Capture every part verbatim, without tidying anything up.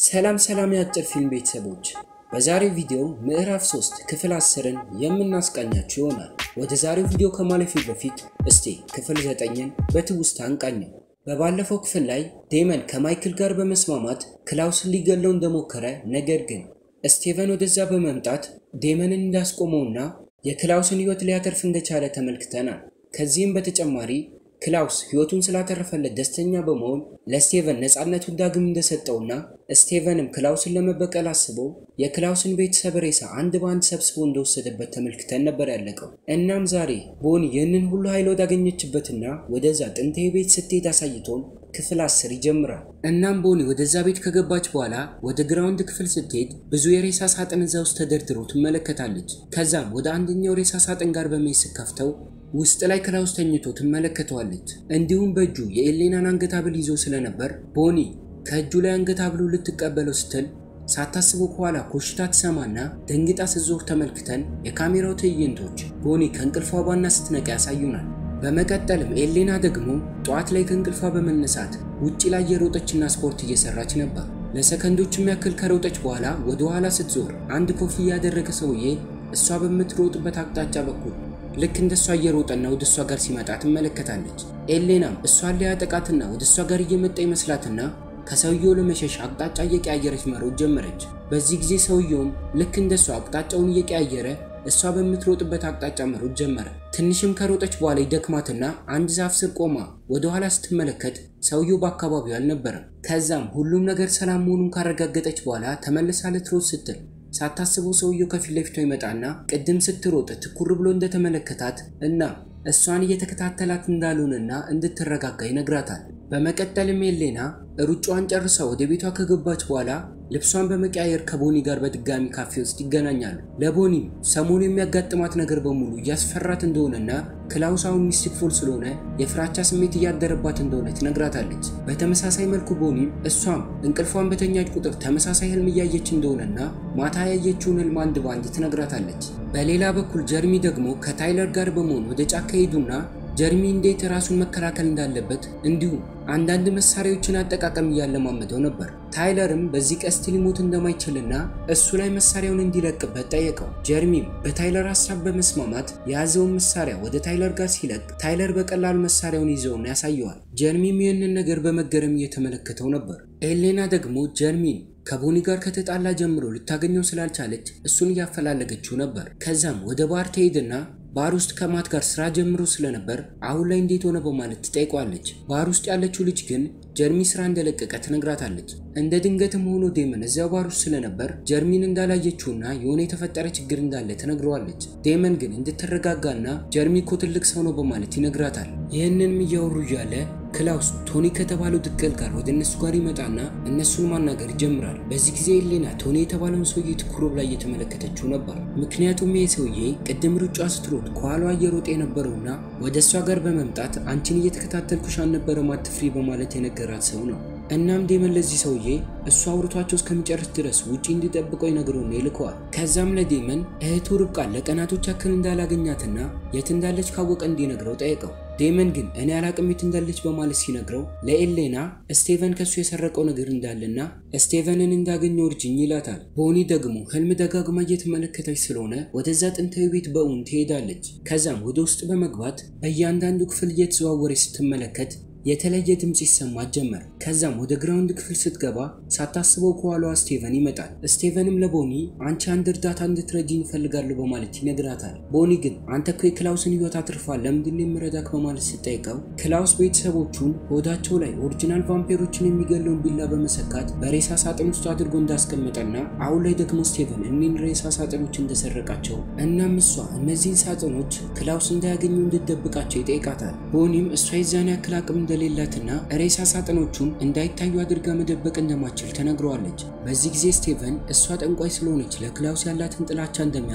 ሰላም ሰላም የአጭርፊልም ቤተሰቦች በዛሬው ቪዲዮ ምዕራፍ ሶስት ክፍል አስርን የምናስቃኛችሁ ይሆናል። ወደ ዛሬው ቪዲዮ ከማለፌ በፊት እስቲ ክፍል ዘጠኝን በትውስታ እንቃኘው። በባለፈው ክፍል ላይ ዴመን ከማይክል ጋር በመስማማት ክላውስን ሊገለው እንደሞከረ ነገር ግን ስቲቨን ወደዛ በመምጣት ዴመንን እንዳስቆመውና የክላውስን ህይወት ሊያተርፍ እንደቻለ ተመልክተናል። ከዚህም በተጨማሪ ክላውስ ህይወቱን ስላተረፈለት ደስተኛ በመሆን ለስቲቨን ነፃነቱን ዳግም እንደሰጠውና ስቲቨንም ክላውስን ለመበቀል አስቦ የክላውስን ቤተሰብ ሬሳ አንድ ባንድ ሰብስቦ እንደወሰደበት ተመልክተን ነበር ያለቀው። እናም ዛሬ ቦኒ ይህንን ሁሉ ኃይል ወዳገኘችበትና ወደዛ ጥንታዊ ቤት ስትሄድ አሳይቶን ክፍል አስር ይጀምራል። እናም ቦኒ ወደዛ ቤት ከገባች በኋላ ወደ ግራውንድ ክፍል ስትሄድ ብዙ የሬሳ ሳጥን እዛ ውስጥ ተደርድሮ ትመለከታለች። ከዛም ወደ አንደኛው ሬሳ ሳጥን ጋር በመሄድ ስትከፍተው ውስጥ ላይ ክላውስ ተኝቶ ትመለከተዋለች። እንዲሁም በእጁ የኤሌናን አንገት ሐብል ይዞ ስለነበር ቦኒ ከእጁ ላይ አንገት ሐብሉ ልትቀበለው ስትል ሳታስበው ከኋላ ኮሽታ ትሰማና ደንግጣ ስትዞር ተመልክተን የካሜራው ትዕይንቶች ቦኒ ከእንቅልፏ ባና ስትነቃ ያሳዩናል። በመቀጠልም ኤሌና ደግሞ ጧት ላይ ከእንቅልፏ በመነሳት ውጪ ላይ የሮጠችና ስፖርት እየሰራች ነበር። ለሰከንዶችም ያክል ከሮጠች በኋላ ወደ ኋላ ስትዞር አንድ ኮፍያ ያደረገ ሰውዬ እሷ በምትሮጥበት አቅጣጫ በኩል ልክ እንደሷ እየሮጠና ወደሷ ጋር ሲመጣ ትመለከታለች። ኤሌናም እሷን ሊያጠቃትና ወደሷ ጋር እየመጣ ይመስላትና ከሰውየው ለመሸሽ አቅጣጫ እየቀያየረች መሮጥ ጀመረች። በዚህ ጊዜ ሰውየውም ልክ እንደሷ አቅጣጫውን እየቀያየረ እሷ በምትሮጥበት አቅጣጫ መሮጥ ጀመረ። ትንሽም ከሮጠች በኋላ ይደክማትና አንድ ዛፍ ስር ቆማ ወደ ኋላ ስትመለከት ሰውየው በአካባቢው አልነበረም። ከዛም ሁሉም ነገር ሰላም መሆኑን ካረጋገጠች በኋላ ተመልሳ ልትሮጥ ስትል ሳታስበው ሰውየው ከፊት ለፊቷ ይመጣና ቅድም ስትሮጥ ትኩር ብሎ እንደተመለከታት እና እሷን እየተከታተላት እንዳልሆነና እንድትረጋጋ ይነግራታል። በመቀጠልም ኤሌና ሩጫዋን ጨርሳ ወደ ቤቷ ከገባች በኋላ ልብሷን በመቀያየር ከቦኒ ጋር በድጋሚ ካፌ ውስጥ ይገናኛሉ። ለቦኒም ሰሞኑ የሚያጋጥማት ነገር በሙሉ እያስፈራት እንደሆነና ክላውስ አሁን ሚስቲክፉል ስለሆነ የፍራቻ ስሜት እያደረባት እንደሆነ ትነግራታለች። በተመሳሳይ መልኩ ቦኒም እሷም እንቅልፏን በተኛች ቁጥር ተመሳሳይ ህልም እያየች እንደሆነና ማታ ያየችውን ህልም አንድ ባንድ ትነግራታለች። በሌላ በኩል ጀርሚ ደግሞ ከታይለር ጋር በመሆን ወደ ጫካ ሄዱና ጀርሚ እንዴት ራሱን መከላከል እንዳለበት እንዲሁም አንዳንድ መሳሪያዎችን አጠቃቀም ያለማመደው ነበር። ታይለርም በዚህ ቀስት ሊሞት እንደማይችልና እሱ ላይ መሳሪያውን እንዲለቅበት ጠየቀው። ጀርሚም በታይለር ሐሳብ በመስማማት የያዘውን መሳሪያ ወደ ታይለር ጋር ሲለቅ ታይለር በቀላሉ መሳሪያውን ይዘውና ያሳየዋል። ጀርሚም ይህንን ነገር በመገረም እየተመለከተው ነበር። ኤሌና ደግሞ ጀርሚን ከቦኒ ጋር ከተጣላ ጀምሮ ልታገኘው ስላልቻለች እሱን እያፈላለገችው ነበር። ከዛም ወደ ባር ትሄድና ባር ውስጥ ከማት ጋር ስራ ጀምሮ ስለነበር አሁን ላይ እንዴት ሆነ በማለት ትጠይቋለች። ባር ውስጥ ያለችው ልጅ ግን ጀርሚ ስራ እንደለቀቀ ትነግራታለች። እንደ ድንገትም ሆኖ ዴመን እዚያው ባር ውስጥ ስለነበር ጀርሚን እንዳላየችውና የሆነ የተፈጠረ ችግር እንዳለ ትነግረዋለች። ዴመን ግን እንድትረጋጋና ጀርሚ እኮ ትልቅ ሰው ነው በማለት ይነግራታል። ይህንንም እያወሩ እያለ ክላውስ ቶኒ ከተባለው ድቅል ጋር ወደ እነሱ ጋር ይመጣና እነሱን ማናገር ይጀምራል። በዚህ ጊዜ ኤሌና ቶኒ የተባለውን ሰውዬ ትኩር ብላ እየተመለከተችው ነበር። ምክንያቱም ይሄ ሰውዬ ቅድም ሩጫ ስትሮጥ ከኋላዋ እየሮጠ የነበረውና ወደ እሷ ጋር በመምጣት አንቺን እየተከታተልኩሽ አልነበረም አትፍሪ በማለት የነገራት ሰው ነው። እናም ዴመን ለዚህ ሰውዬ እሱ አውርቷቸው እስከሚጨርስ ድረስ ውጪ እንዲጠብቀው ይነግረውና ይልከዋል። ከዛም ለዴመን እህቱ ርብቃን ለቀናቶች ያክል እንዳላገኛትና የት እንዳለች ካወቀ እንዲነግረው ጠየቀው። ዴመን ግን እኔ አላቅም የት እንዳለች በማለት ሲነግረው ለኤሌና ስቲቨን ከሱ የሰረቀው ነገር እንዳለና ስቲቨንን እንዳገኘው እርጅኝ ይላታል። ቦኒ ደግሞ ህልም ደጋግማ እየተመለከተች ስለሆነ ወደዛ ጥንታዊ ቤት በእውን ትሄዳለች። ከዛም ወደ ውስጥ በመግባት በእያንዳንዱ ክፍል እየተዘዋወረች ስትመለከት የተለየ ድምጽ ይሰማት ጀመር። ከዛም ወደ ግራውንድ ክፍል ስትገባ ሳታስበው ከኋላዋ ስቲቨን ይመጣል። ስቲቨንም ለቦኒ አንቺ አንድ እርዳታ እንድትረጂኝ እፈልጋለሁ በማለት ይነግራታል። ቦኒ ግን አንተ እኮ የክላውስን ህይወት አትርፋል ለምንድን ነው የምረዳክ በማለት ስትጠይቀው ክላውስ ቤተሰቦቹን ሆዳቸው ላይ ኦሪጂናል ቫምፓየሮችን የሚገለውን ቢላ በመሰካት በሬሳ ሳጥን ውስጥ አድርጎ እንዳስቀመጠና አሁን ላይ ደግሞ ስቲቨን እኒን ሬሳ ሳጥኖች እንደሰረቃቸው እናም እሷ እነዚህን ሳጥኖች ክላውስ እንዳያገኙ እንድትደብቃቸው ይጠይቃታል። ቦኒም እሷ የዛን ያክል አቅም እንደሌላትና ሬሳ ሳጥኖቹን እንዳይታዩ አድርጋ መደበቅ እንደማትችል ተነግረዋለች። በዚህ ጊዜ ስቲቨን እሷ ጠንቋይ ስለሆነች ለክላውስ ያላትን ጥላቻ እንደሚያውቅ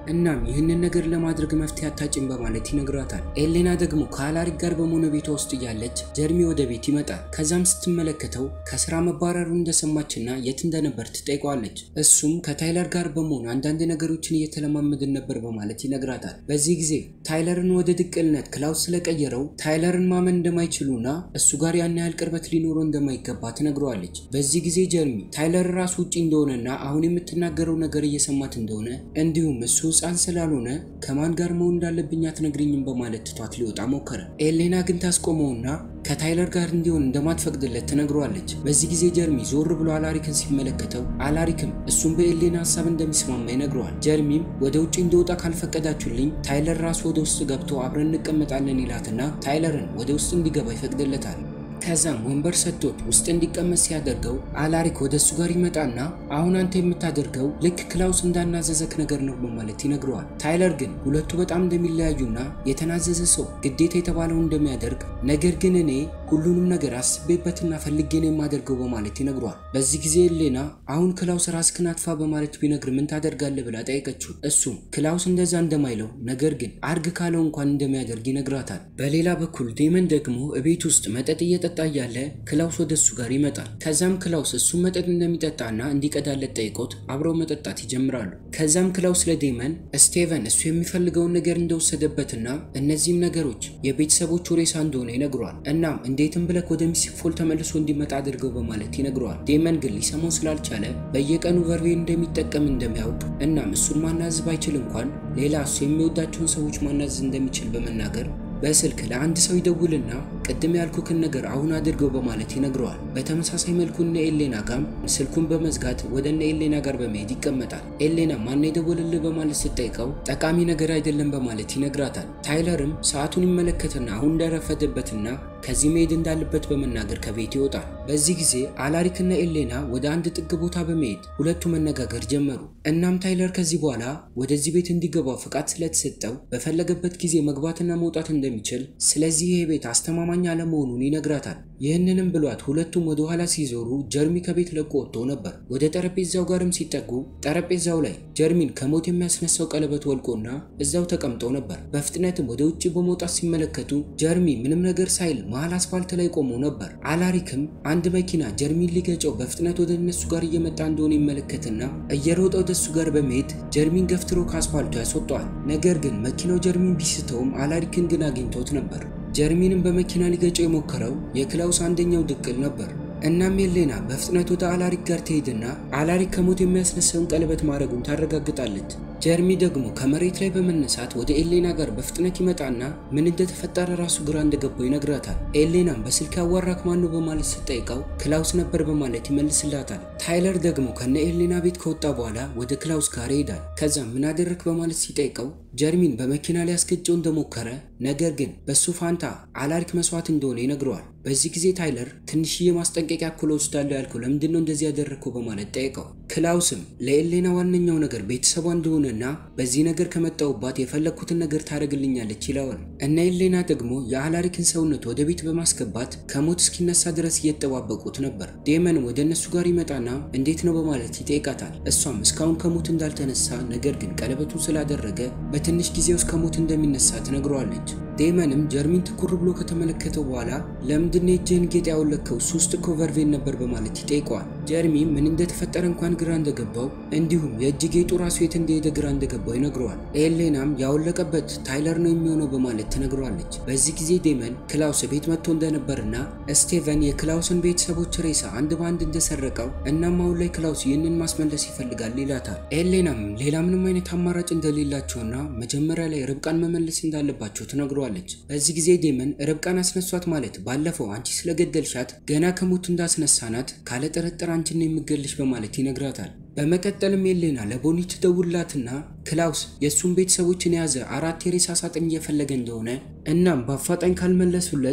እናም ይህንን ነገር ለማድረግ መፍትሄ አታጭም በማለት ይነግራታል። ኤሌና ደግሞ ከአላሪክ ጋር በመሆኑ ቤቷ ውስጥ ያለች ጀርሚ ወደ ቤት ይመጣል። ከዛም ስትመለከተው ከስራ መባረሩ እንደሰማችና የት እንደነበር ትጠይቀዋለች። እሱም ከታይለር ጋር በመሆኑ አንዳንድ ነገሮችን እየተለማመድን ነበር በማለት ይነግራታል። በዚህ ጊዜ ታይለርን ወደ ድቅልነት ክላውስ ስለቀየረው ታይለርን ማመን እንደማይችሉና እሱ ጋር ያን ያህል ቅርበት ሊኖረው እንደማይገባ ትነግረዋለች። በዚህ ጊዜ ጀርሚ ታይለር ራሱ ውጪ እንደሆነና አሁን የምትናገረው ነገር እየሰማት እንደሆነ እንዲሁም እሱ ሕፃን ስላልሆነ ከማን ጋር መሆን እንዳለብኝ አትነግሪኝም በማለት ትቷት ሊወጣ ሞከረ። ኤሌና ግን ታስቆመውና ከታይለር ጋር እንዲሆን እንደማትፈቅድለት ትነግረዋለች። በዚህ ጊዜ ጀርሚ ዞር ብሎ አላሪክን ሲመለከተው አላሪክም እሱም በኤሌና ሐሳብ እንደሚስማማ ይነግረዋል። ጀርሚም ወደ ውጪ እንደወጣ ካልፈቀዳችሁልኝ ታይለር ራሱ ወደ ውስጥ ገብቶ አብረን እንቀመጣለን ይላትና ታይለርን ወደ ውስጥ እንዲገባ ይፈቅድለታል። ከዛም ወንበር ሰጥቶት ውስጥ እንዲቀመጥ ሲያደርገው አላሪክ ወደሱ ጋር ይመጣና አሁን አንተ የምታደርገው ልክ ክላውስ እንዳናዘዘክ ነገር ነው በማለት ይነግረዋል። ታይለር ግን ሁለቱ በጣም እንደሚለያዩና የተናዘዘ ሰው ግዴታ የተባለው እንደሚያደርግ ነገር ግን እኔ ሁሉንም ነገር አስቤበትና ፈልጌ ነው የማደርገው በማለት ይነግረዋል። በዚህ ጊዜ ኤሌና አሁን ክላውስ ራስክን አጥፋ በማለት ቢነግር ምን ታደርጋለህ ብላ ጠየቀችው። እሱም ክላውስ እንደዛ እንደማይለው ነገር ግን አርግ ካለው እንኳን እንደሚያደርግ ይነግራታል። በሌላ በኩል ዴመን ደግሞ እቤት ውስጥ መጠጥ እየጠጣ ያለ ክላውስ ወደሱ ጋር ይመጣል። ከዛም ክላውስ እሱ መጠጥ እንደሚጠጣና እንዲቀዳለት ጠይቆት አብረው መጠጣት ይጀምራሉ። ከዛም ክላውስ ለዴመን ስቴቨን እሱ የሚፈልገውን ነገር እንደወሰደበትና እነዚህም ነገሮች የቤተሰቦቹ ሬሳ እንደሆነ ይነግረዋል። እናም እንዴትም ብለክ ወደ ሚስፎል ተመልሶ እንዲመጣ አድርገው በማለት ይነግረዋል። ዴመን ግን ሊሰማው ስላልቻለ በየቀኑ ቨርቬ እንደሚጠቀም እንደሚያውቅ እናም እሱን ማናዝ ባይችል እንኳን ሌላ እሱ የሚወዳቸውን ሰዎች ማናዝ እንደሚችል በመናገር በስልክ ለአንድ ሰው ይደውልና ቅድም ያልኩክን ነገር አሁን አድርገው በማለት ይነግረዋል። በተመሳሳይ መልኩ እነ ኤሌና ጋር ስልኩን በመዝጋት ወደ እነ ኤሌና ጋር በመሄድ ይቀመጣል። ኤሌና ማን ይደውልልህ በማለት ስትጠይቀው ጠቃሚ ነገር አይደለም በማለት ይነግራታል። ታይለርም ሰዓቱን ይመለከትና አሁን እንደረፈደበትና ከዚህ መሄድ እንዳለበት በመናገር ከቤት ይወጣል። በዚህ ጊዜ አላሪክና ኤሌና ወደ አንድ ጥግ ቦታ በመሄድ ሁለቱ መነጋገር ጀመሩ። እናም ታይለር ከዚህ በኋላ ወደዚህ ቤት እንዲገባው ፍቃድ ስለተሰጠው በፈለገበት ጊዜ መግባትና መውጣት እንደሚችል ስለዚህ ይሄ ቤት አስተማማኝ አለመሆኑን ይነግራታል። ይህንንም ብሏት ሁለቱም ወደ ኋላ ሲዞሩ ጀርሚ ከቤት ለቆ ወጥቶ ነበር። ወደ ጠረጴዛው ጋርም ሲጠጉ ጠረጴዛው ላይ ጀርሚን ከሞት የሚያስነሳው ቀለበት ወልቆና እዛው ተቀምጦ ነበር። በፍጥነትም ወደ ውጪ በመውጣት ሲመለከቱ ጀርሚ ምንም ነገር ሳይል መሃል አስፋልት ላይ ቆሞ ነበር። አላሪክም አንድ መኪና ጀርሚን ሊገጨው በፍጥነት ወደ እነሱ ጋር እየመጣ እንደሆነ ይመለከትና እየሮጠ ወደሱ ጋር በመሄድ ጀርሚን ገፍትሮ ከአስፋልቱ ያስወጣዋል። ነገር ግን መኪናው ጀርሚን ቢስተውም አላሪክን ግን አግኝቶት ነበር። ጀርሚንም በመኪና ሊገጨው የሞከረው የክላውስ አንደኛው ድቅል ነበር። እናም ኤሌና በፍጥነት ወደ አላሪክ ጋር ትሄድና አላሪክ ከሞት የሚያስነሳውን ቀለበት ማድረጉን ታረጋግጣለች። ጀርሚ ደግሞ ከመሬት ላይ በመነሳት ወደ ኤሌና ጋር በፍጥነት ይመጣና ምን እንደተፈጠረ ራሱ ግራ እንደገባው ይነግራታል። ኤሌናም በስልክ ያዋራክ ማን ነው በማለት ስትጠይቀው ክላውስ ነበር በማለት ይመልስላታል። ታይለር ደግሞ ከነ ኤሌና ቤት ከወጣ በኋላ ወደ ክላውስ ጋር ይሄዳል። ከዛ ምን አደረክ በማለት ሲጠይቀው ጀርሚን በመኪና ላይ ያስገጨው እንደሞከረ ነገር ግን በሱ ፋንታ አላሪክ መስዋዕት እንደሆነ ይነግረዋል። በዚህ ጊዜ ታይለር ትንሽዬ ማስጠንቀቂያ እኮ ወስዳለሁ ያልከው ለምንድነው እንደዚህ ያደረከው በማለት ጠይቀው ክላውስም ለኤሌና ዋነኛው ነገር ቤተሰቧ እንደሆነና በዚህ ነገር ከመጣውባት የፈለኩትን ነገር ታረግልኛለች ይላል። እና ኤሌና ደግሞ የአላሪክን ሰውነት ወደ ቤት በማስገባት ከሞት እስኪነሳ ድረስ እየተጠባበቁት ነበር። ዴመን ወደ እነሱ ጋር ይመጣና እንዴት ነው በማለት ይጠይቃታል። እሷም እስካሁን ከሞት እንዳልተነሳ ነገር ግን ቀለበቱን ስላደረገ በትንሽ ጊዜ ውስጥ ከሞት እንደሚነሳ ትነግረዋለች። ዴመንም ጀርሚን ትኩር ብሎ ከተመለከተው በኋላ ለምንድነው እጅህን ጌጥ ያወለከው ሶስት ኮቨርቬን ነበር በማለት ይጠይቀዋል። ጀርሚ ምን እንደተፈጠረ እንኳን ግራ እንደገባው እንዲሁም የእጅ ጌጡ ራሱ የት እንደሄደ ግራ እንደገባው ይነግረዋል። ኤሌናም ያወለቀበት ታይለር ነው የሚሆነው በማለት ትነግረዋለች። በዚህ ጊዜ ዴመን ክላውስ ቤት መጥቶ እንደነበርና ስቴቨን የክላውስን ቤተሰቦች ሬሳ አንድ ባንድ እንደሰረቀው እናም አሁን ላይ ክላውስ ይህንን ማስመለስ ይፈልጋል ይላታል። ኤሌናም ሌላ ምንም አይነት አማራጭ እንደሌላቸውና መጀመሪያ ላይ ርብቃን መመለስ እንዳለባቸው ትነግረዋለች። በዚህ ጊዜ ዴመን ርብቃን አስነሷት ማለት ባለፈው አንቺ ስለገደልሻት ገና ከሞት እንዳስነሳናት ካለ ጥርጥር አንቺን የሚገልሽ በማለት ይነግራታል። በመቀጠልም ኤሌና ለቦኒ ትደውላትና ክላውስ የሱን ቤተሰቦችን የያዘ አራት የሬሳ ሳጥን እየፈለገ እንደሆነ እናም በአፋጣኝ ካልመለሱለት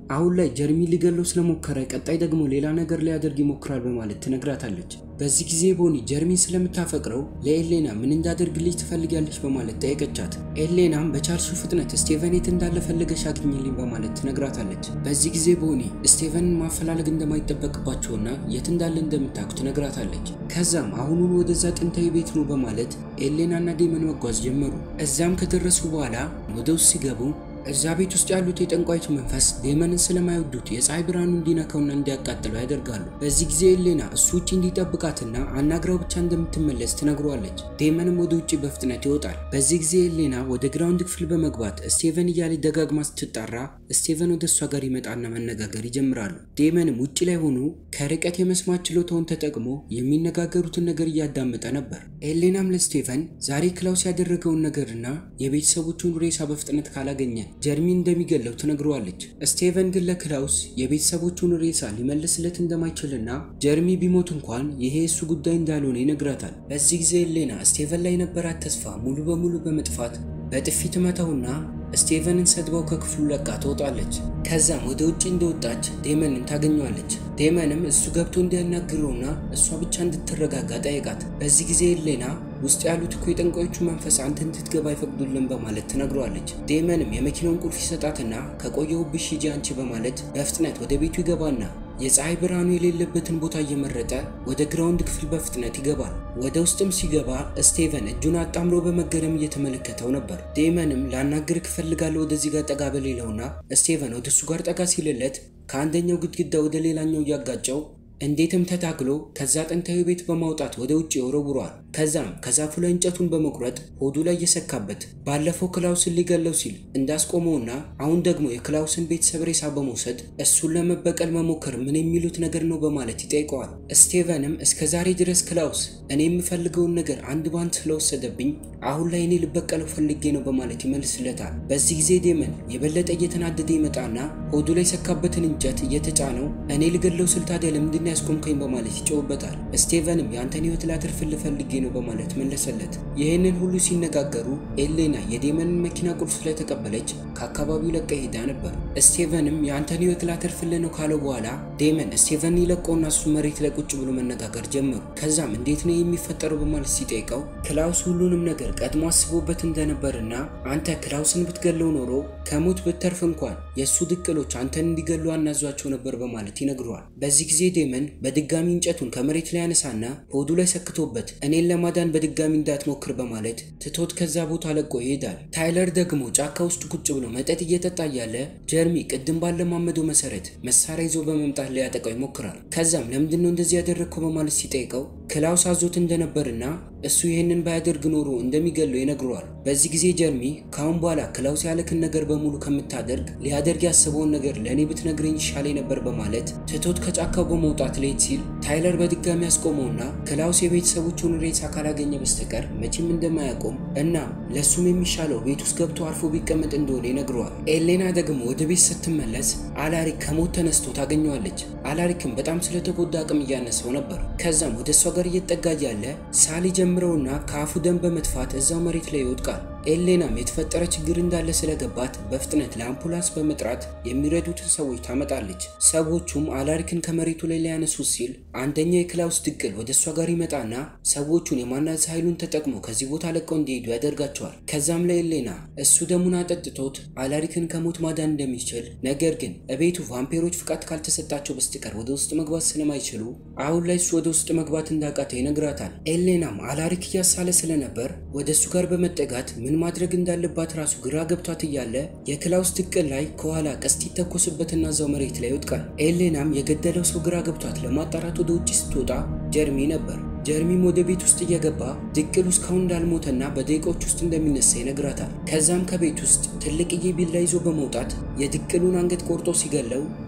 አሁን ላይ ጀርሚ ሊገለው ስለሞከረ ቀጣይ ደግሞ ሌላ ነገር ሊያደርግ ይሞክራል በማለት ትነግራታለች። በዚህ ጊዜ ቦኒ ጀርሚን ስለምታፈቅረው ለኤሌና ምን እንዳደርግልሽ ትፈልጊያለሽ በማለት ጠየቀቻት። ኤሌናም በቻልሽው ፍጥነት ስቴቨን የት እንዳለ ፈልገሽ አግኝልኝ በማለት ትነግራታለች። በዚህ ጊዜ ቦኒ ስቴቨንን ማፈላለግ እንደማይጠበቅባቸውና የት እንዳለ እንደምታውቅ ትነግራታለች። ከዛም አሁኑን ወደዛ ጥንታዊ ቤት ነው በማለት ኤሌናና ዴመን መጓዝ ጀመሩ። እዛም ከደረሱ በኋላ ወደ ውስጥ ሲገቡ እዛ ቤት ውስጥ ያሉት የጠንቋዮች መንፈስ ዴመንን ስለማይወዱት የፀሐይ ብርሃኑ እንዲነካውና እንዲያቃጥለው ያደርጋሉ። በዚህ ጊዜ ኤሌና እሱ ውጪ እንዲጠብቃትና አናግራው ብቻ እንደምትመለስ ትነግሯለች። ዴመንም ወደ ውጪ በፍጥነት ይወጣል። በዚህ ጊዜ ኤሌና ወደ ግራውንድ ክፍል በመግባት ስቴቨን እያለች ደጋግማ ስትጣራ ስቴቨን ወደ እሷ ጋር ይመጣና መነጋገር ይጀምራሉ። ዴመንም ውጪ ላይ ሆኖ ከርቀት የመስማት ችሎታውን ተጠቅሞ የሚነጋገሩትን ነገር እያዳመጠ ነበር። ኤሌናም ለስቴቨን ዛሬ ክላውስ ያደረገውን ነገርና የቤተሰቦቹን ሬሳ በፍጥነት ካላገኘ ጀርሚ እንደሚገለው ትነግሯለች። ስቴቨን ግን ለክላውስ የቤተሰቦቹን ሬሳ ሊመልስለት እንደማይችልና ጀርሚ ቢሞት እንኳን ይሄ እሱ ጉዳይ እንዳልሆነ ይነግራታል። በዚህ ጊዜ ኤሌና ስቴቨን ላይ የነበራት ተስፋ ሙሉ በሙሉ በመጥፋት በጥፊት መታውና ስቴቨንን ሰድባው ከክፍሉ ለቃ ትወጣለች። ከዛም ወደ ውጪ እንደወጣች ዴመንን ታገኘዋለች። ዴመንም እሱ ገብቶ እንዲያናግረውና እሷ ብቻ እንድትረጋጋ ጠየቃት። በዚህ ጊዜ ኤሌና ውስጥ ያሉት እኮ የጠንቋዮቹ መንፈስ አንተ እንድትገባ አይፈቅዱልም በማለት ትነግሯለች። ዴመንም የመኪናውን ቁልፍ ይሰጣትና ከቆየሁብሽ ሂጂ አንቺ በማለት በፍጥነት ወደ ቤቱ ይገባና የፀሐይ ብርሃኑ የሌለበትን ቦታ እየመረጠ ወደ ግራውንድ ክፍል በፍጥነት ይገባል። ወደ ውስጥም ሲገባ ስቴቨን እጁን አጣምሮ በመገረም እየተመለከተው ነበር። ዴመንም ላናግርህ እፈልጋለሁ ወደዚህ ጋር ጠጋ በል ይለውና ስቴቨን ወደ እሱ ጋር ጠጋ ሲልለት ከአንደኛው ግድግዳ ወደ ሌላኛው እያጋጨው እንዴትም ተታክሎ ከዛ ጥንታዊ ቤት በማውጣት ወደ ውጪ ወረውሯል። ከዛም ከዛፉ ላይ እንጨቱን በመቁረጥ ሆዱ ላይ እየሰካበት ባለፈው ክላውስን ሊገለው ሲል እንዳስቆመውና አሁን ደግሞ የክላውስን ቤተሰብ ሬሳ በመውሰድ እሱን ለመበቀል መሞከር ምን የሚሉት ነገር ነው በማለት ይጠይቀዋል። ስቴቨንም እስከዛሬ ድረስ ክላውስ እኔ የምፈልገውን ነገር አንድ ባንድ ስለወሰደብኝ አሁን ላይ እኔ ልበቀለው ፈልጌ ነው በማለት ይመልስለታል። በዚህ ጊዜ ዴመን የበለጠ እየተናደደ ይመጣና ሆዱ ላይ ሰካበትን እንጨት እየተጫነው እኔ ልገለው ስል ታዲያ ለምንድን ያስቆምከኝ በማለት ይጮህበታል። ስቴቨንም ያንተን ህይወት ላተርፍልህ ፈልጌ ነው በማለት መለሰለት። ይሄንን ሁሉ ሲነጋገሩ ኤሌና የዴመንን መኪና ቁልፍ ስለተቀበለች ከአካባቢው ለቀ ሄዳ ነበር። ስቴቨንም ያንተን ህይወት ላተርፍልህ ነው ካለው በኋላ ዴመን ስቴቨን ይለቀውና እሱ መሬት ላይ ቁጭ ብሎ መነጋገር ጀመሩ። ከዛም እንዴት ነው የሚፈጠረው በማለት ሲጠይቀው ክላውስ ሁሉንም ነገር ቀድሞ አስቦበት እንደነበርና አንተ ክላውስን ብትገለው ኖሮ ከሞት ብትተርፍ እንኳን የሱ ድቅሎች አንተን እንዲገሉ አናዟቸው ነበር በማለት ይነግረዋል። በዚህ ጊዜ ዴመን በድጋሚ እንጨቱን ከመሬት ላይ ያነሳና ሆዱ ላይ ሰክቶበት እኔን ለማዳን በድጋሚ እንዳትሞክር በማለት ትቶት ከዛ ቦታ ለቆ ይሄዳል። ታይለር ደግሞ ጫካ ውስጥ ቁጭ ብሎ መጠጥ እየጠጣ ያለ ጀርሚ ቅድም ባለማመደው መሰረት መሳሪያ ይዞ በመምጣት ሊያጠቃው ይሞክራል። ከዛም ለምንድነው እንደዚህ ያደረከው በማለት ሲጠይቀው ክላውስ አዞት እንደነበርና እሱ ይሄንን ባያደርግ ኖሮ እንደሚገለው ይነግረዋል። በዚህ ጊዜ ጀርሚ ካሁን በኋላ ክላውስ ያለክን ነገር በሙሉ ከምታደርግ ሊያደርግ ያሰበውን ነገር ለኔ ብትነግረኝ ይሻለኝ ነበር በማለት ትቶት ከጫካው በመውጣት ላይ ሲል ታይለር በድጋሚ ያስቆመውና ክላውስ የቤተሰቦቹን ሬሳ ካላገኘ በስተቀር መቼም እንደማያቆም እና ለሱም የሚሻለው ቤት ውስጥ ገብቶ አርፎ ቢቀመጥ እንደሆነ ይነግረዋል። ኤሌና ደግሞ ወደ ቤት ስትመለስ አላሪክ ከሞት ተነስቶ ታገኘዋለች። አላሪክም በጣም ስለተጎዳ አቅም እያነሰው ነበር። ከዛም ወደ እሷ ጋር እየተጠጋ ያለ ሳሊ ጀምረውና ከአፉ ደም በመጥፋት እዛው መሬት ላይ ይወድቃል። ኤሌናም የተፈጠረ ችግር እንዳለ ስለገባት በፍጥነት ለአምቡላንስ በመጥራት የሚረዱትን ሰዎች ታመጣለች። ሰዎቹም አላሪክን ከመሬቱ ላይ ሊያነሱ ሲል አንደኛ የክላውስ ድቅል ወደ እሷ ጋር ይመጣና ሰዎቹን የማናዝ ኃይሉን ተጠቅሞ ከዚህ ቦታ ለቀው እንዲሄዱ ያደርጋቸዋል። ከዛም ለኤሌና እሱ ደሙን አጠጥቶት አላሪክን ከሞት ማዳን እንደሚችል ነገር ግን እቤቱ ቫምፓየሮች ፍቃድ ካልተሰጣቸው በስተቀር ወደ ውስጥ መግባት ስለማይችሉ አሁን ላይ እሱ ወደ ውስጥ መግባት እንዳቃተ ይነግራታል። ኤሌናም አላሪክ እያሳለ ስለነበር ወደ እሱ ጋር በመጠጋት ምን ማድረግ እንዳለባት ራሱ ግራ ገብቷት እያለ የክላውስ ድቅል ላይ ከኋላ ቀስት ይተኮስበትና እዛው መሬት ላይ ይወድቃል። ኤሌናም የገደለው ሰው ግራ ገብቷት ለማጣራት ወደ ውጪ ስትወጣ ጀርሚ ነበር። ጀርሚም ወደ ቤት ውስጥ እየገባ ድቅሉ እስካሁን እንዳልሞተና በደቂቃዎች ውስጥ እንደሚነሳ ይነግራታል። ከዛም ከቤት ውስጥ ትልቅዬ ቢላ ይዞ በመውጣት የድቅሉን አንገት ቆርጦ ሲገለው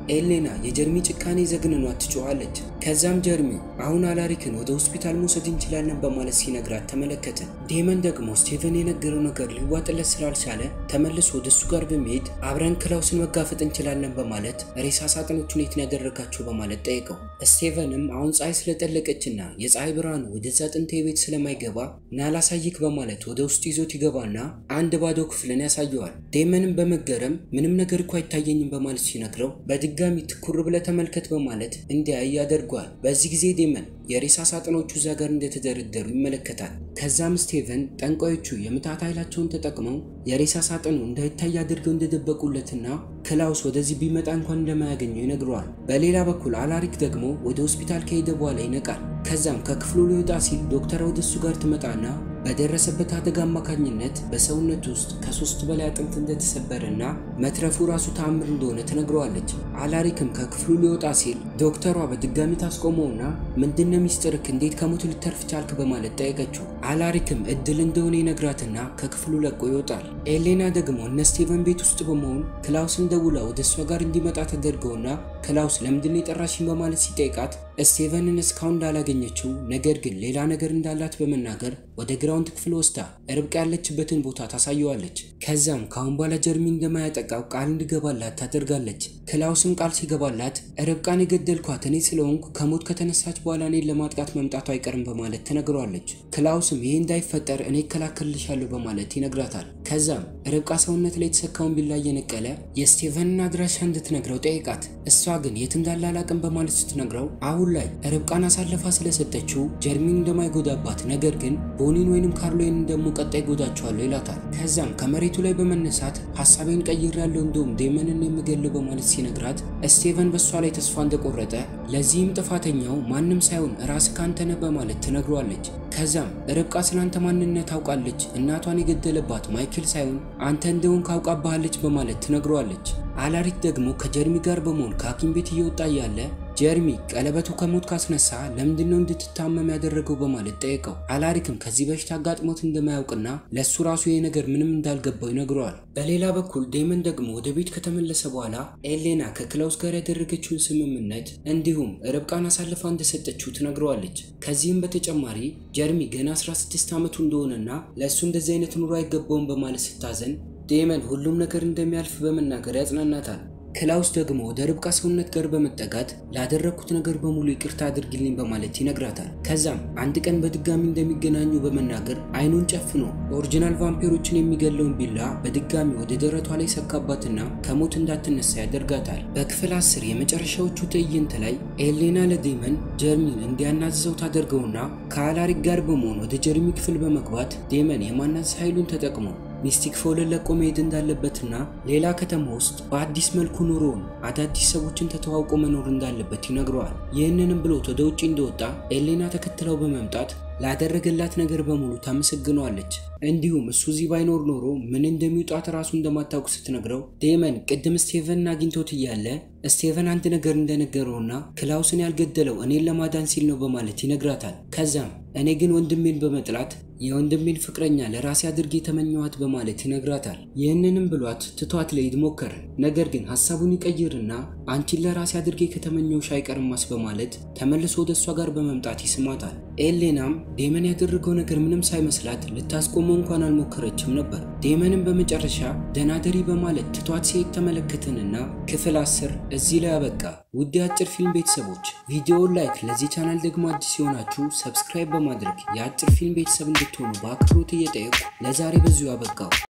ኤሌና የጀርሚ ጭካኔ ዘግንኗት ትጮኻለች። ከዛም ጀርሚ አሁን አላሪክን ወደ ሆስፒታል መውሰድ እንችላለን በማለት ሲነግራት ተመለከተ። ዴመን ደግሞ ስቲቨን የነገረው ነገር ሊዋጥለት ስላልቻለ ተመልሶ ወደሱ ጋር በመሄድ አብረን ክላውስን መጋፈጥ እንችላለን በማለት ሬሳ ሳጥኖቹን የት ያደረጋቸው በማለት ጠየቀው። ስቲቨንም አሁን ፀሐይ ስለጠለቀችና የፀሐይ ብርሃን ወደዛ ጥንታዊ ቤት ስለማይገባ ናላሳይክ በማለት ወደ ውስጥ ይዞት ይገባና አንድ ባዶ ክፍልን ያሳየዋል። ዴመንም በመገረም ምንም ነገር እኮ አይታየኝም በማለት ሲነግረው በድጋሚ ትኩር ብለ ተመልከት በማለት እንዲያይ ያደርጓል። በዚህ ጊዜ ዴመን የሬሳ ሳጥኖቹ እዛ ጋር እንደተደረደሩ ይመለከታል። ከዛም ስቲቨን ጠንቋዮቹ የምታት ኃይላቸውን ተጠቅመው የሬሳ ሳጥኑ እንዳይታይ አድርገው እንደደበቁለትና ክላውስ ወደዚህ ቢመጣ እንኳን እንደማያገኘው ይነግረዋል። በሌላ በኩል አላሪክ ደግሞ ወደ ሆስፒታል ከሄደ በኋላ ይነቃል። ከዛም ከክፍሉ ሊወጣ ሲል ዶክተር ወደሱ ጋር ትመጣና በደረሰበት አደጋ አማካኝነት በሰውነት ውስጥ ከሶስት በላይ አጥንት እንደተሰበረና መትረፉ ራሱ ተአምር እንደሆነ ትነግረዋለች። አላሪክም ከክፍሉ ሊወጣ ሲል ዶክተሯ በድጋሚ ታስቆመውና ምንድነው ሚስጥርክ እንዴት ከሞት ልተርፍ ቻልክ በማለት ጠየቀችው። አላሪክም እድል እንደሆነ ይነግራትና ከክፍሉ ለቆ ይወጣል። ኤሌና ደግሞ እነ ስቲቨን ቤት ውስጥ በመሆን ክላውስን ደውላ ወደሷ ጋር እንዲመጣ ተደርገውና ክላውስ ለምንድነው የጠራሽኝ በማለት ሲጠይቃት ስቲቨንን እስካሁን እንዳላገኘችው ነገር ግን ሌላ ነገር እንዳላት በመናገር ወደ ግራውንድ ክፍል ወስዳ ርብቃ ያለችበትን ቦታ ታሳየዋለች። ከዛም ካሁን በኋላ ጀርሚ እንደማያጠቃው ቃል እንዲገባላት ታደርጋለች። ክላውስም ቃል ሲገባላት ርብቃን የገደልኳት እኔ ስለሆንኩ ከሞት ከተነሳች በኋላ እኔን ለማጥቃት መምጣቷ አይቀርም በማለት ተነግሯለች። ክላውስም ይሄ እንዳይፈጠር እኔ እከላከልልሻለሁ በማለት ይነግራታል። ከዛም ርብቃ ሰውነት ላይ የተሰካውን ቢላ እየነቀለ የስቲቨንን አድራሻ እንድትነግረው ጠይቃት። እሷ ግን የት እንዳለ አላውቅም በማለት ስትነግረው አሁን ላይ ርብቃን አሳልፋ ስለሰጠችው ጀርሚን እንደማይጎዳባት ነገር ግን ቦኒን ወይንም ካርሎይን እንደሞ ቀጣይ ጎዳቸዋለሁ ይላታል። ከዛም ከመሬቱ ላይ በመነሳት ሐሳቤን ቀይሬያለሁ እንደውም ዴመንን የምገለው በማለት ሲነግራት ስቲቨን በሷ ላይ ተስፋ እንደቆረጠ ለዚህም ጥፋተኛው ማንም ሳይሆን ራስ ካንተነ በማለት ትነግሯለች። ከዛም ርብቃ ስላንተ ማንነት ታውቃለች፣ እናቷን የገደለባት ማይክል ሳይሆን አንተ እንደውን ካውቃባለች በማለት ትነግሯለች። አላሪክ ደግሞ ከጀርሚ ጋር በመሆን ከሐኪም ቤት እየወጣ ያለ ጀርሚ ቀለበቱ ከሞት ካስነሳ ለምንድነው እንድትታመም ያደረገው በማለት ጠየቀው። አላሪክም ከዚህ በሽታ አጋጥሞት እንደማያውቅና ለሱ ራሱ ይሄ ነገር ምንም እንዳልገባው ይነግረዋል። በሌላ በኩል ዴመን ደግሞ ወደ ቤት ከተመለሰ በኋላ ኤሌና ከክላውስ ጋር ያደረገችውን ስምምነት እንዲሁም ርብቃን አሳልፋ እንደሰጠችው ትነግረዋለች። ከዚህም በተጨማሪ ጀርሚ ገና አስራ ስድስት ዓመቱ እንደሆነና ለሱ እንደዚህ አይነት ኑሮ አይገባውም በማለት ስታዘን ዴመን ሁሉም ነገር እንደሚያልፍ በመናገር ያጽናናታል። ክላውስ ደግሞ ወደ ርብቃ ሰውነት ጋር በመጠጋት ላደረኩት ነገር በሙሉ ይቅርታ አድርግልኝ በማለት ይነግራታል። ከዛም አንድ ቀን በድጋሚ እንደሚገናኙ በመናገር አይኑን ጨፍኖ ኦሪጂናል ቫምፓየሮችን የሚገለውን ቢላ በድጋሚ ወደ ደረቷ ላይ ሰካባትና ከሞት እንዳትነሳ ያደርጋታል። በክፍል አስር የመጨረሻዎቹ ትዕይንት ላይ ኤሌና ለዴመን ጀርሚን እንዲያናዝዘው ታደርገውና ከአላሪክ ጋር በመሆን ወደ ጀርሚ ክፍል በመግባት ዴመን የማናዝ ኃይሉን ተጠቅሞ ሚስቲክ ፎልን ለቆ መሄድ እንዳለበትና ሌላ ከተማ ውስጥ በአዲስ መልኩ ኑሮውን አዳዲስ ሰዎችን ተተዋውቆ መኖር እንዳለበት ይነግረዋል። ይህንንም ብሎት ወደ ውጪ እንደወጣ ኤሌና ተከትለው በመምጣት ላደረገላት ነገር በሙሉ ታመሰግነዋለች። እንዲሁም እሱ እዚህ ባይኖር ኖሮ ምን እንደሚውጣት ራሱ እንደማታውቅ ስትነግረው ዴመን ቅድም ስቲቨን አግኝቶት እያለ ስቲቨን አንድ ነገር እንደነገረውና ክላውስን ያልገደለው እኔን ለማዳን ሲል ነው በማለት ይነግራታል። ከዛም እኔ ግን ወንድሜን በመጥላት የወንድሜን ፍቅረኛ ለራሴ አድርጌ ተመኘዋት በማለት ይነግራታል። ይህንንም ብሏት ትቷት ለይድ ሞከረ። ነገር ግን ሐሳቡን ይቀይርና አንቺን ለራሴ አድርጌ ከተመኘውሽ አይቀርማስ በማለት ተመልሶ ወደሷ ጋር በመምጣት ይስማታል። ኤሌናም ዴመን ያደረገው ነገር ምንም ሳይመስላት ልታስቆመው እንኳን አልሞከረችም ነበር። ዴመንም በመጨረሻ ደናደሪ በማለት ትቷት ሲሄድ ተመለከተንና ክፍል አስር እዚህ ላይ አበቃ። ውድ የአጭር ፊልም ቤተሰቦች ቪዲዮውን ላይክ፣ ለዚህ ቻናል ደግሞ አዲስ የሆናችሁ ሰብስክራይብ በማድረግ የአጭር ፊልም ቤተሰብ እንድትሆኑ በአክብሮት እየጠየቁ ለዛሬ በዚሁ አበቃው።